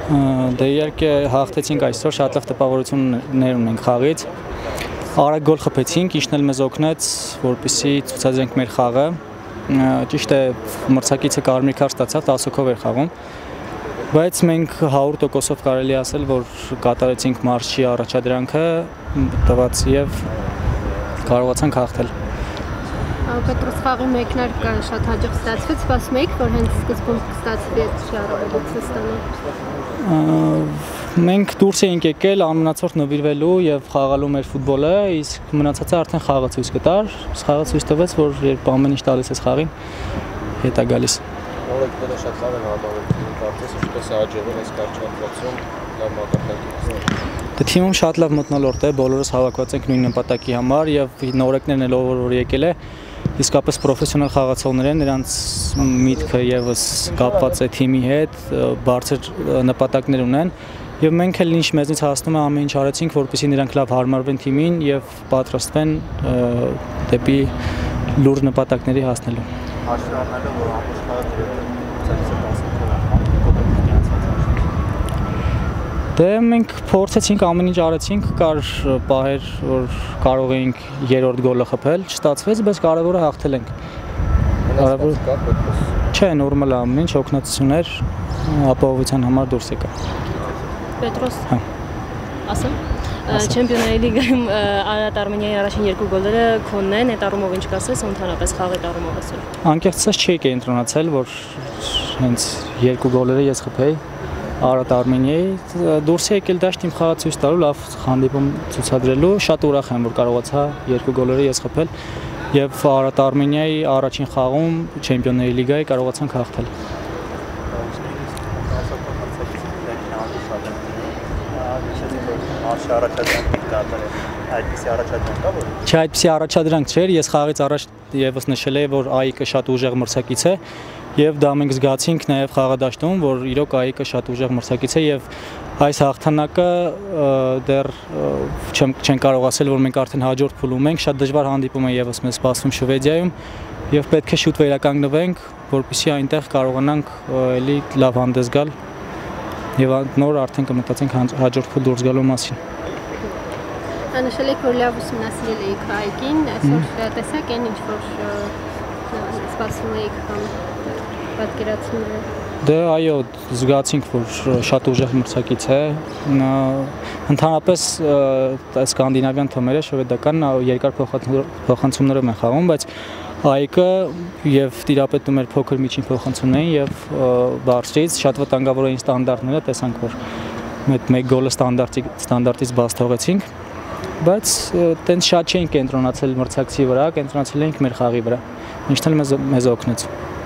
Դե իհարկե հաղթեցինք այսօր, շատ լավ տպավորություններ ունենք խաղից։ Արագ գոլ խփեցինք, ինչն էլ մեզ օգնեց, որպեսզի ցուցադրենք մեր խաղը։ Ճիշտ է, մրցակիցը կարմիր քարտ ստացավ, 10 հոգով էր խաղում։ Բայց մենք 100%-ով կարելի ասել, որ կատարեցինք մարզչի առաջադրանքը, տված եւ կարողացանք հաղթել։ Պետրոս խաղի մեկնարկը շատ հաջող ստացվեց, սպասում եք, որ հենց սկզբում կստացվի այդ առավոտը ստանալ։ Մենք դուրս էինք եկել անմնացորդ նվիրվելու եւ խաղալու մեր ֆուտբոլը, իսկ մնացածը արդեն խաղը ցույց կտար։ Խաղը ցույց տվեց, որ երբ ամեն ինչ տալիս ես խաղին, հետ է գալիս։ Օրենքները շատ լավ են համալրվում, կարծես ինչպես է աջակցել այս կարճատվածում, լավ մակարդակի։ Դե թիմում շատ լավ մթնոլորտ է, բոլորս հավաքված ենք նույն նպատակի համար եւ նորեկներն էլ որ եկել է, իսկապես պրոֆեսիոնալ խաղացողներ են, նրանց միտքը եւս կապված է թիմի հետ, բարձր նպատակներ ունեն եւ մենք էլ ինչ մեզնից հասնում է ամեն ինչ արեցինք, որպեսզի նրանք լավ հարմարվեն թիմին եւ պատրաստվեն դեպի լուրջ նպատակների հասնելու։ Հաշվի առնելով, որ ամբողջ խաղը Դե մենք փորձեցինք ամեն ինչ արեցինք, կար պահեր, որ կարող էինք երրորդ գոլը խփել, չստացվեց, բայց կարևորը հաղթել ենք։ Չէ, նորմալ է ամեն ինչ, օգնածություններ ապահովության համար դուրս եկա։ Պետրոս, ասեմ, Չեմպիոնների լիգայում Արարատ Արմենիայի առաջին երկու գոլերը քոնն են, այդ առումով ինչ կասես, ընդհանրապես խաղի առումով ասել։ Անկեղծած չի կենտրոնացել, որ հենց երկու գոլերը ես խփեի Արարատ Արմենիայի, դուրս է եկել դաշտ իմ խաղը ցույց տալու, լավ հանդիպում ցուցադրելու, շատ ուրախ եմ, որ կարողացա երկու գոլերը ես խփել եւ Արարատ Արմենիայի առաջին խաղում Չեմպիոնների լիգայի կարողացանք հաղթել։ Չէ, այդպիսի առաջադրանք չէր, ես խաղից առաջ եւս նշել եմ, որ ԱԻԿ-ը շատ ուժեղ մրցակից է եւ դա մենք զգացինք նաեւ խաղադաշտում, որ իրոք ԱԻԿ-ը շատ ուժեղ մրցակից է եւ այս հաղթանակը դեռ չեն կարող ասել, որ մենք արդեն հաջորդ փուլում ենք, շատ դժվար հանդիպում է եւս մեզ սպասվում Շվեդիայում եւ պետք է շուտ վերականգնվենք, որպեսզի այնտեղ կարողանանք էլի լավ հանդես գալ եւ նոր արդեն կմտածենք հաջորդ փուլ դուրս գալու մասին։ Նշել եք, որ լավ ուսումնասիրել էիք ԱԻԿ-ին, այսօր տեսակ են ինչ որ սպասում էիք կամ պատկերացնում եք։ Դե այո, զգացինք, որ շատ ուժեղ մրցակից է, ընդհանրապես սկանդինավյան թիմերը շվեդական երկար փոխանցումներով են խաղում, բայց ԱԻԿ-ը եւ տիրապետում էր փոքր միջին փոխանցումներին եւ բարձրից շատ վտանգավոր էին ստանդարտները, տեսանք, որ մեկ գոլը ստանդարտից բաց թողեցինք, բայց տենց շատ չէին կենտրոնացել մրցակցի վրա, կենտրոնացել էինք մեր խաղի վրա, ինչն էլ մեզ օգնեց։